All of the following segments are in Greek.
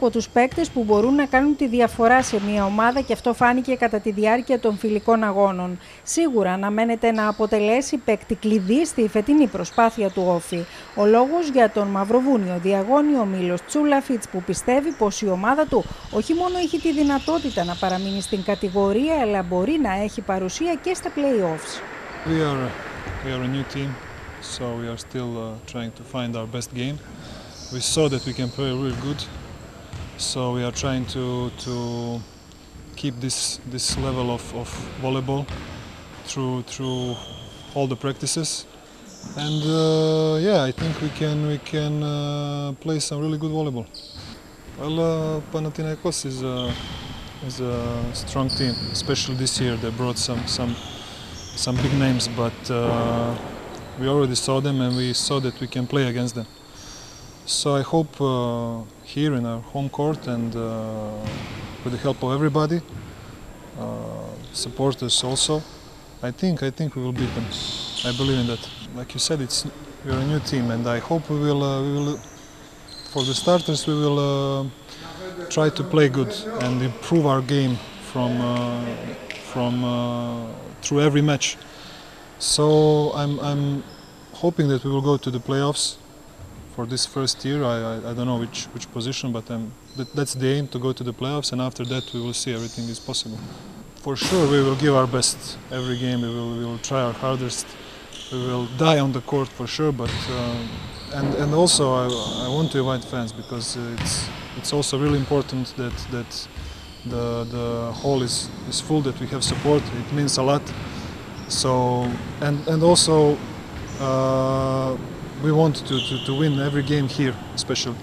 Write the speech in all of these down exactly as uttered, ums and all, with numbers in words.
από τους παίκτες που μπορούν να κάνουν τη διαφορά σε μια ομάδα και αυτό φάνηκε κατά τη διάρκεια των φιλικών αγώνων. Σίγουρα αναμένεται να αποτελέσει παίκτη κλειδί στη φετινή προσπάθεια του Όφη. Ο λόγος για τον Μαυροβούνιο διαγώνει ο Μίλος Τσούλαφιτς, που πιστεύει πως η ομάδα του όχι μόνο έχει τη δυνατότητα να παραμείνει στην κατηγορία, αλλά μπορεί να έχει παρουσία και στα play-offs. We are, we are a new team, so we are still uh, trying to find our best game. We saw that we can play really good, so we are trying to to keep this this level of, of volleyball through through all the practices, and uh, yeah, I think we can we can uh, play some really good volleyball. Well, uh, Panathinaikos is a is a strong team, especially this year. They brought some some some big names, but uh, we already saw them and we saw that we can play against them. So I hope uh, here in our home court and uh, with the help of everybody, uh, supporters also, I think I think we will beat them. I believe in that. Like you said, it's we're a new team, and I hope we will uh, we will for the starters we will uh, try to play good and improve our game from uh, from uh, through every match. So I'm I'm hoping that we will go to the playoffs. For this first year, I, I, I don't know which, which position, but um, that, that's the aim, to go to the playoffs, and after that we will see, everything is possible. For sure we will give our best every game, we will, we will try our hardest, we will die on the court for sure, but uh, and, and also I, I want to invite fans, because it's, it's also really important that, that the, the hall is, is full, that we have support, it means a lot. So, and, and also uh, we want to, to, to win every game here, especially.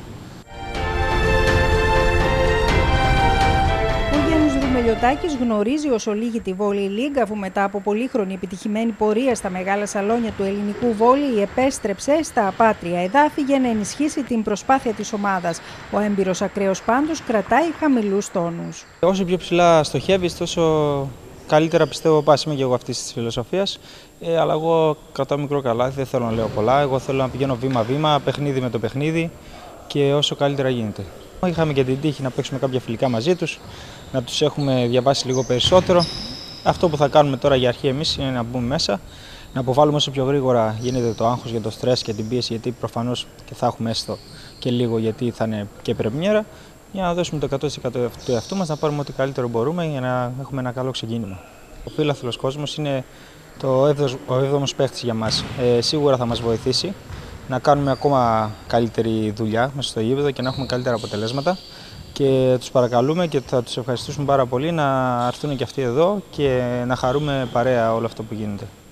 Ο Γιάννης Ρουμελιωτάκης γνωρίζει όσο λίγη τη Volley League, αφού μετά από πολύχρονη επιτυχημένη πορεία στα μεγάλα σαλόνια του ελληνικού βόλεϊ επέστρεψε στα απάτρια εδάφη για να ενισχύσει την προσπάθεια της ομάδας. Ο έμπειρος ακραίος πάντως κρατάει χαμηλούς τόνους. Όσο πιο ψηλά στοχεύεις, τόσο καλύτερα πιστεύω πας, είμαι και εγώ αυτής της φιλοσοφίας, ε, αλλά εγώ κρατάω μικρό καλάθι, δεν θέλω να λέω πολλά. Εγώ θέλω να πηγαίνω βήμα-βήμα, παιχνίδι με το παιχνίδι και όσο καλύτερα γίνεται. Είχαμε και την τύχη να παίξουμε κάποια φιλικά μαζί τους, να τους έχουμε διαβάσει λίγο περισσότερο. Αυτό που θα κάνουμε τώρα για αρχή εμείς είναι να μπούμε μέσα, να αποβάλουμε όσο πιο γρήγορα γίνεται το άγχος για το στρες και την πίεση, γιατί προφανώς και θα έχουμε έστω και λίγο, γιατί θα είναι και πρεμιέρα, για να δώσουμε το εκατό τοις εκατό του εαυτού μας, να πάρουμε ό,τι καλύτερο μπορούμε για να έχουμε ένα καλό ξεκίνημα. Ο φίλαθλος κόσμος είναι το έβδομος παίχτης για μας. Ε, σίγουρα θα μας βοηθήσει να κάνουμε ακόμα καλύτερη δουλειά μέσα στο γήπεδο και να έχουμε καλύτερα αποτελέσματα. Και τους παρακαλούμε και θα τους ευχαριστήσουμε πάρα πολύ να έρθουν και αυτοί εδώ και να χαρούμε παρέα όλο αυτό που γίνεται.